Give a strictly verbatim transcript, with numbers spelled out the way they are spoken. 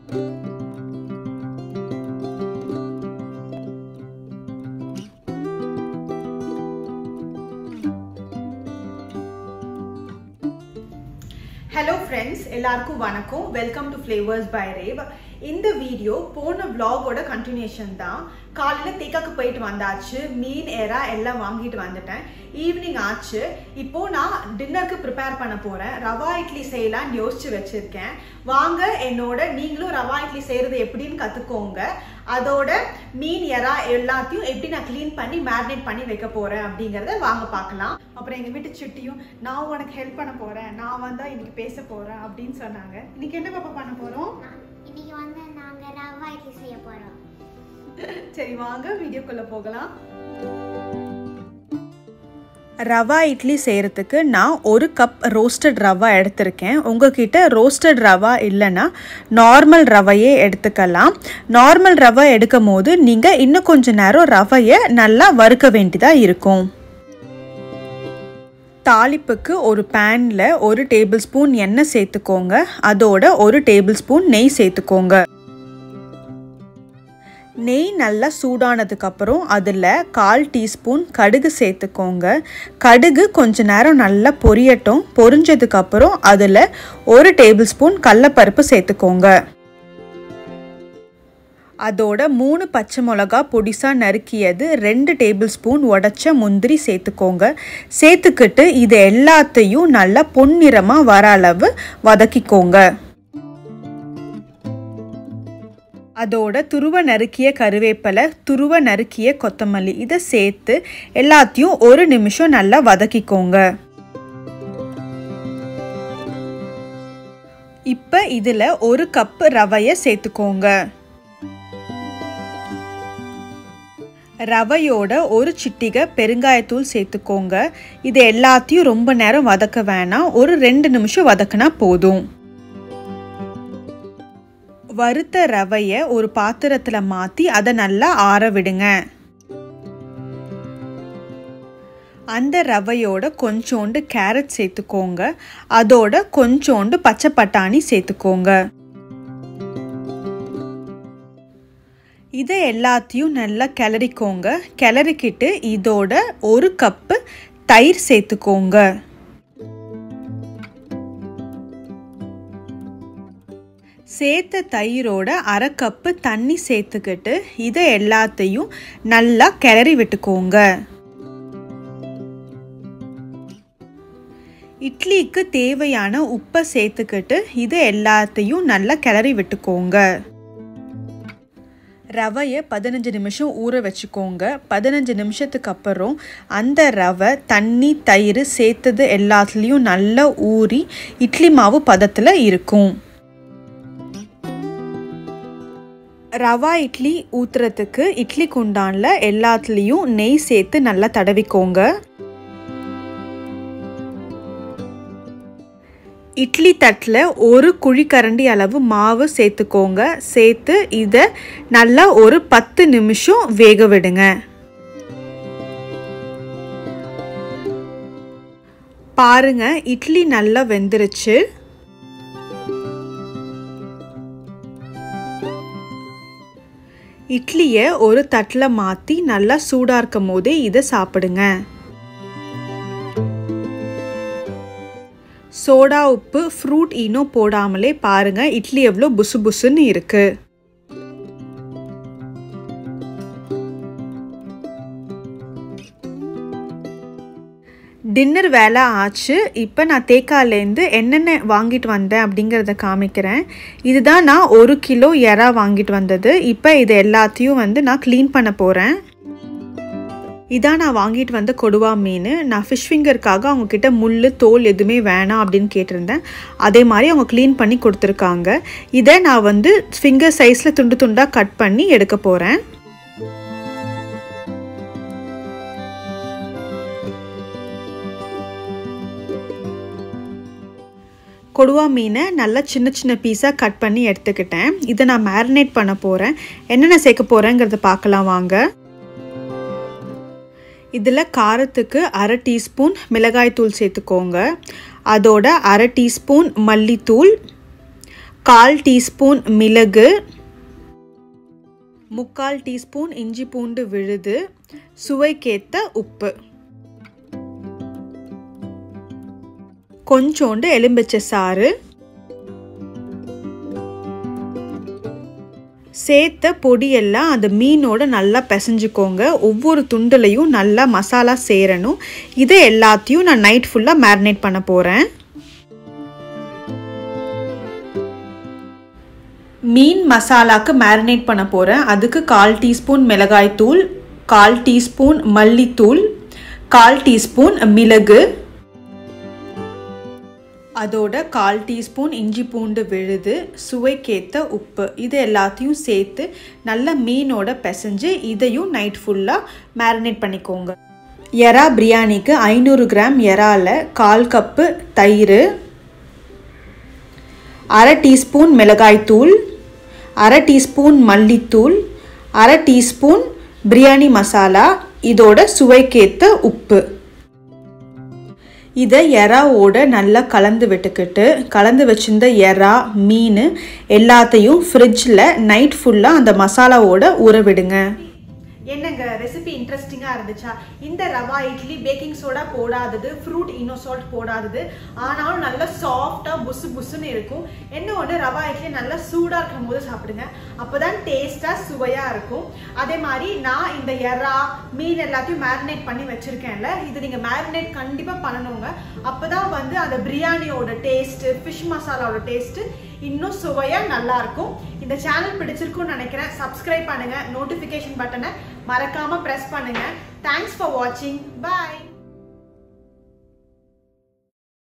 Hello friends, எல்லாருக்கும் வணக்கம். Welcome to Flavors by Rave. இந்த வீடியோ போன vlog ஓட continuation தான். காலையில தேக்காக்கு போயிட்டு வந்தாச்சு, மீன் எறா எல்லாம் வாங்கிட்டு வந்துட்டேன். ஈவினிங் ஆச்சு. இப்போ நான் டின்னருக்கு ப்ரிப்பேர் பண்ண போறேன். ரவா இட்லி செய்யலாம்னு யோசிச்சு வச்சிருக்கேன். வாங்க என்னோட நீங்களும் ரவா இட்லி செய்யறது எப்படின்னு கத்துக்கோங்க. அதோட மீன் எறா எல்லாத்தையும் எப்படி நான் க்ளீன் பண்ணி மேரினேட் பண்ணி வைக்க போறேன் அப்படிங்கறத வாங்க பார்க்கலாம். அப்புறம் எங்க வீட்டு சிட்டியும் நான் உனக்கு ஹெல்ப் பண்ண போறேன், நான் வந்தா இன்னைக்கு பேச போறேன் அப்படின்னு சொன்னாங்க. இன்னைக்கு என்ன பாப்பா பண்ண போறோம்? இன்னைக்கு வந்து நாங்க ரவா இட்லி செய்ய போறோம். சரி வாங்க வீடியோக்குள்ள போகலாம். ரவா இட்லி செய்கிறதுக்கு நான் ஒரு கப் ரோஸ்டட் ரவா எடுத்திருக்கேன். உங்ககிட்ட ரோஸ்டட் ரவா இல்லைன்னா நார்மல் ரவையே எடுத்துக்கலாம். நார்மல் ரவை எடுக்கும் போது நீங்கள் இன்னும் கொஞ்சம் நேரம் ரவையை நல்லா வறுக்க வேண்டியதாக இருக்கும். தாளிப்புக்கு ஒரு பேனில் ஒரு டேபிள் ஸ்பூன் எண்ணெய் சேர்த்துக்கோங்க. அதோட ஒரு டேபிள் ஸ்பூன் நெய் சேர்த்துக்கோங்க. நெய் நல்லா சூடானதுக்கப்புறம் அதில் கால் டீஸ்பூன் கடுகு சேர்த்துக்கோங்க. கடுகு கொஞ்ச நேரம் நல்லா பொரியட்டும். பொரிஞ்சதுக்கப்புறம் அதில் ஒரு டேபிள் ஸ்பூன் கடலைப்பருப்பு சேர்த்துக்கோங்க. அதோட மூணு பச்சை மிளகா பொடிசாக நறுக்கியது, ரெண்டு டேபிள் ஸ்பூன் உடச்ச முந்திரி சேர்த்துக்கோங்க. சேர்த்துக்கிட்டு இது எல்லாத்தையும் நல்லா பொன்னிறமாக வர அளவு வதக்கிக்கோங்க. அதோட துருவ நறுக்கிய கருவேப்பிலை, துருவ நறுக்கிய கொத்தமல்லி இதை சேர்த்து எல்லாத்தையும் ஒரு நிமிஷம் நல்லா வதக்கிக்கோங்க. இப்போ இதில் ஒரு கப் ரவையை சேர்த்துக்கோங்க. ரவையோட ஒரு சிட்டிகை பெருங்காயத்தூள் சேர்த்துக்கோங்க. இது எல்லாத்தையும் ரொம்ப நேரம் வதக்க வேணாம், ஒரு ரெண்டு நிமிஷம் வதக்கினா போதும். வறுத்த ரவையை ஒரு பாத்திரத்தில் மாற்றி அதை நல்லா ஆற விடுங்க. அந்த ரவையோட கொஞ்சோண்டு கேரட் சேர்த்துக்கோங்க. அதோட கொஞ்சோண்டு பச்சை பட்டாணி சேர்த்துக்கோங்க. இதை எல்லாத்தையும் நல்லா கிளறிக்கோங்க. கிளறிக்கிட்டு இதோட ஒரு கப்பு தயிர் சேர்த்துக்கோங்க. சேர்த்த தயிரோட அரை கப்பு தண்ணி சேர்த்துக்கிட்டு இதை எல்லாத்தையும் நல்லா கிளறி விட்டுக்கோங்க. இட்லிக்கு தேவையான உப்பை சேர்த்துக்கிட்டு இதை எல்லாத்தையும் நல்லா கிளறி விட்டுக்கோங்க. ரவையை பதினஞ்சு நிமிஷம் ஊற வச்சுக்கோங்க. பதினஞ்சு நிமிஷத்துக்கு அப்புறம் அந்த ரவை தண்ணி தயிர் சேர்த்தது எல்லாத்துலேயும் நல்லா ஊறி இட்லி மாவு பதத்தில் இருக்கும். ரவா இட்லி ஊற்றுறதுக்கு இட்லி குண்டானில் எல்லாத்துலேயும் நெய் சேர்த்து நல்லா தடவிக்கோங்க. இட்லி தட்டில் ஒரு குழிக்கரண்டி அளவு மாவு சேர்த்துக்கோங்க. சேர்த்து இதை நல்லா ஒரு பத்து நிமிஷம் வேக விடுங்க. பாருங்க இட்லி நல்லா வெந்துருச்சு. இட்லியை ஒரு தட்டில் மாற்றி நல்லா சூடாக இருக்கும் போதே இதை சாப்பிடுங்க. சோடா உப்பு ஃப்ரூட் ஈனோ போடாமலே பாருங்க இட்லி எவ்வளோ புசு புசுன்னு இருக்கு. டின்னர் வேலை ஆச்சு. இப்போ நான் தேக்காலேருந்து என்னென்ன வாங்கிட்டு வந்தேன் அப்படிங்கிறத காமிக்கிறேன். இதுதான் நான் ஒரு கிலோ எறா வாங்கிட்டு வந்தது. இப்போ இது எல்லாத்தையும் வந்து நான் க்ளீன் பண்ண போகிறேன். இதான் நான் வாங்கிட்டு வந்த கொடுவா மீன். நான் ஃபிஷ் ஃபிங்கருக்காக அவங்கக்கிட்ட முள் தோல் எதுவுமே வேணாம் அப்படின்னு கேட்டிருந்தேன். அதே மாதிரி அவங்க க்ளீன் பண்ணி கொடுத்துருக்காங்க. இதை நான் வந்து ஃபிங்கர் சைஸில் துண்டு துண்டாக கட் பண்ணி எடுக்க போகிறேன். கொடுவா மீனை நல்லா சின்ன சின்ன பீஸாக கட் பண்ணி எடுத்துக்கிட்டேன். இதை நான் மேரினேட் பண்ண போகிறேன். என்னென்ன சேர்க்க போகிறேங்கிறத பார்க்கலாம் வாங்க. இதில் காரத்துக்கு அரை டீஸ்பூன் மிளகாய் தூள் சேர்த்துக்கோங்க. அதோட அரை டீஸ்பூன் மல்லித்தூள், கால் டீஸ்பூன் மிளகு, முக்கால் டீஸ்பூன் இஞ்சி பூண்டு விழுது, சுவைக்கேற்ற உப்பு, கொஞ்சோண்டு எலும்பிச்சை சாறு, சேர்த்த பொடியெல்லாம் அந்த மீனோட நல்லா பிசைஞ்சுக்கோங்க. ஒவ்வொரு துண்டுலையும் நல்லா மசாலா சேரணும். இதை எல்லாத்தையும் நான் நைட் ஃபுல்லாக மேரினேட் பண்ண போகிறேன். மீன் மசாலாவுக்கு மேரினேட் பண்ண போகிறேன். அதுக்கு கால் டீஸ்பூன் மிளகாய் தூள், கால் டீஸ்பூன் மல்லித்தூள், கால் டீஸ்பூன் மிளகு, அதோட கால் டீஸ்பூன் இஞ்சி பூண்டு விழுது, சுவைக்கேற்ற உப்பு, இது எல்லாத்தையும் சேர்த்து நல்லா மீனோட பிசைஞ்சு இதையும் நைட் ஃபுல்லாக மேரினேட் பண்ணிக்கோங்க. எறா பிரியாணிக்கு ஐநூறு கிராம் எறால கால் கப்பு தயிர், அரை டீஸ்பூன் மிளகாய்த்தூள், அரை டீஸ்பூன் மல்லித்தூள், அரை டீஸ்பூன் பிரியாணி மசாலா, இதோட சுவைக்கேற்ற உப்பு. இதை எறாவோட நல்லா கலந்து விட்டுக்கிட்டு கலந்து வச்சிருந்த எறா மீன் எல்லாத்தையும் ஃப்ரிட்ஜில் நைட் ஃபுல்லாக அந்த மசாலாவோட ஊற விடுங்க. என்னங்க ரெசிபி இன்ட்ரெஸ்டிங்காக இருந்துச்சா? இந்த ரவா இட்லி பேக்கிங் சோடா போடாதது, ஃப்ரூட் இன்னோசால்ட் போடாதது, ஆனாலும் நல்லா சாஃப்டாக புசு புசுன்னு இருக்கும். என்ன ஒன்று, ரவா இட்லி நல்லா சூடாக இருக்கும் போது சாப்பிடுங்க, அப்போ தான் டேஸ்ட்டாக சுவையாக இருக்கும். அதே மாதிரி நான் இந்த எறா மீன் எல்லாத்தையும் மேரினேட் பண்ணி வச்சுருக்கேன்ல, இது நீங்கள் மேரினேட் கண்டிப்பாக பண்ணணுங்க. அப்போ தான் வந்து அந்த பிரியாணியோட டேஸ்ட்டு, ஃபிஷ் மசாலாவோட டேஸ்ட்டு இன்னும் சுவையாக நல்லாயிருக்கும். இந்த சேனல் பிடிச்சிருக்குன்னு நினைக்கிறேன். சப்ஸ்கிரைப் பண்ணுங்கள், நோட்டிஃபிகேஷன் பட்டனை மறக்காமல் ப்ரெஸ் பண்ணுங்கள். தேங்க்ஸ் ஃபார் வாட்சிங். பாய்.